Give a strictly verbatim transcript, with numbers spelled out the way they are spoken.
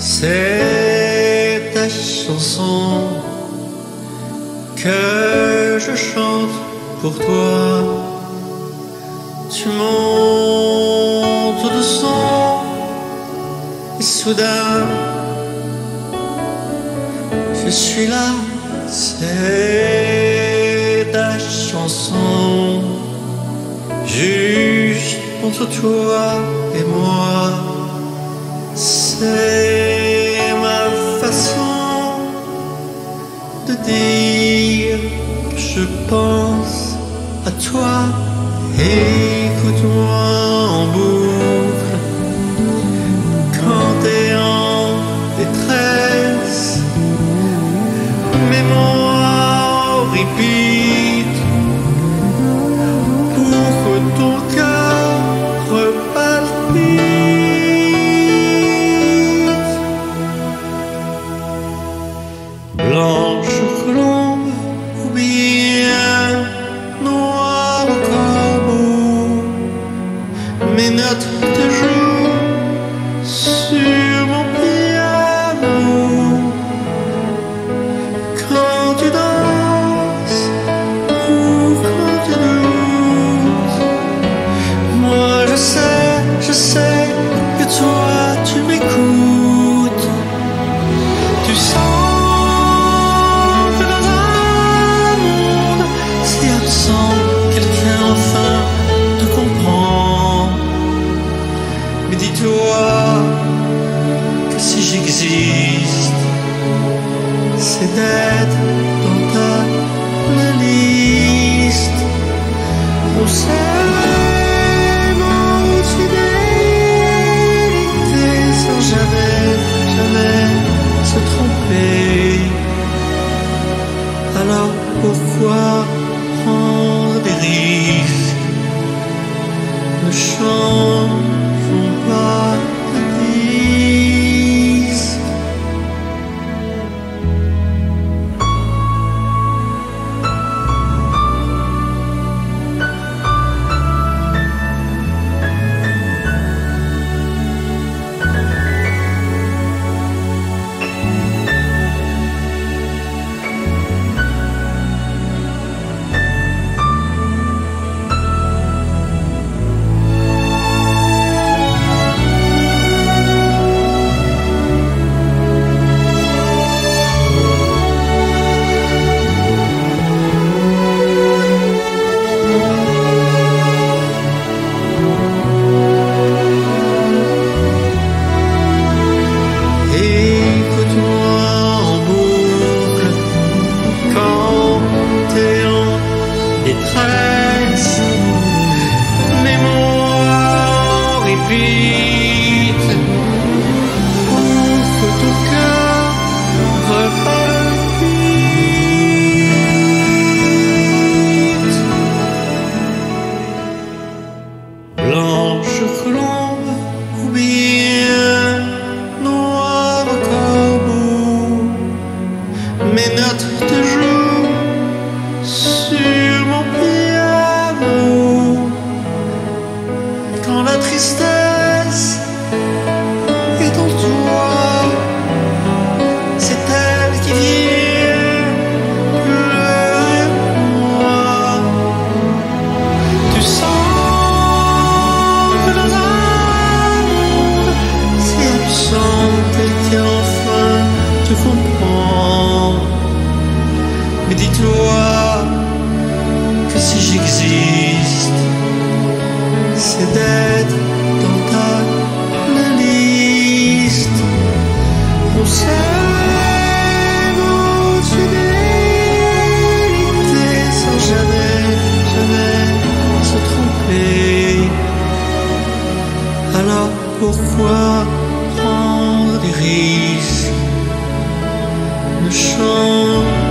C'est ta chanson que je chante pour toi. Tu montes de son et soudain je suis là. C'est ta chanson juste entre toi et moi. C'est ma façon de dire que je pense à toi. Écoute-moi en boucle quand t'es en détresse. Mets-moi en repeat pour que ton cœur repalpite. Blanche colombe ou bien noir corbeau, mes notes te jouent sur mon piano. Quand tu danses ou quand tu doutes, moi je sais, je sais que toi tu m'écoutes. Tu sens quelqu'un enfin te comprend. Mais dis-toi que si j'existe, c'est d'être dans ta playlist. On s'aime en fidélité sans jamais, jamais se tromper. Alors pourquoi prendre des risques? Ne changeons pas de disque. Mémoire répite pour que ton cœur repalpite. Blanche colombe ou bien noir corbeau, mes notes te jouent sur mon piano. Quand la tristesse est en toi, c'est elle qui vient pleurer pour moi. Tu sens que dans un monde si absent, quelqu'un enfin te comprend. Mais dis-toi que si j'existe, c'est d'être dans ta playlist. On s'aime en fidélité sans jamais, jamais se tromper. Alors pourquoi prendre des risques? Ne change